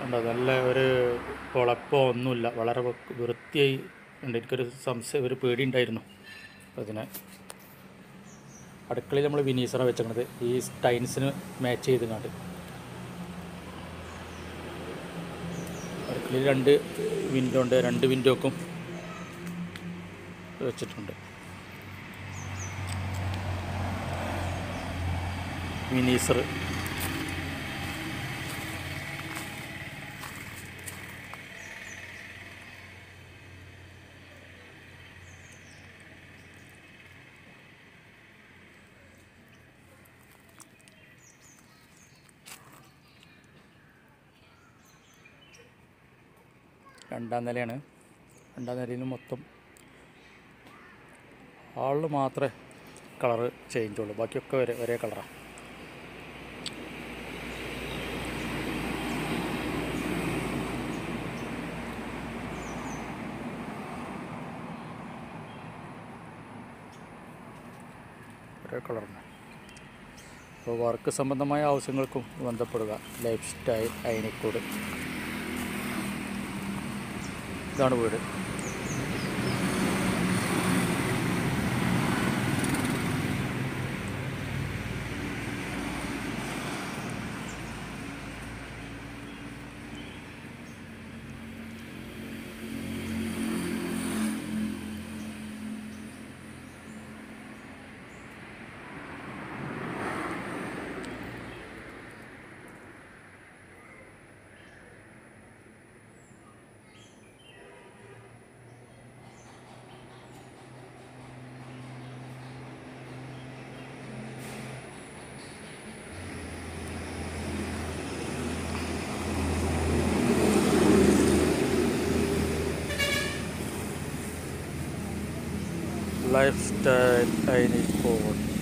ഉണ്ടോ നല്ല ഒരു കുഴപ്പമോ ഒന്നുമില്ല, വളരെ വൃത്തിയായി ഉണ്ട്. എനിക്കൊരു സംശയം, ഒരു പേടി ഉണ്ടായിരുന്നു. അതിന് അടുക്കളയിൽ നമ്മൾ വിനീസറാണ് വെച്ചേക്കണത്, ഈ ടൈൽസിന് മാച്ച് ചെയ്തുകൊണ്ട്. അടുക്കളയിൽ 2 വിൻഡോ ഉണ്ട്, 2 വിൻഡോക്കും വെച്ചിട്ടുണ്ട് വിനീസർ. രണ്ടാം നിലയാണ്. രണ്ടാം നിലയിൽ മൊത്തം ഹാളിൽ മാത്രമേ കളറ് ചേഞ്ച് ഉള്ളൂ, ബാക്കിയൊക്കെ ഒരേ കളറാണ്. ഒരേ കളറാണ്. അപ്പോൾ വർക്ക് സംബന്ധമായ ആവശ്യങ്ങൾക്കും ബന്ധപ്പെടുക. Life style Ayanikkode. ഇതാണ് വീട്. Life style Ayanikode.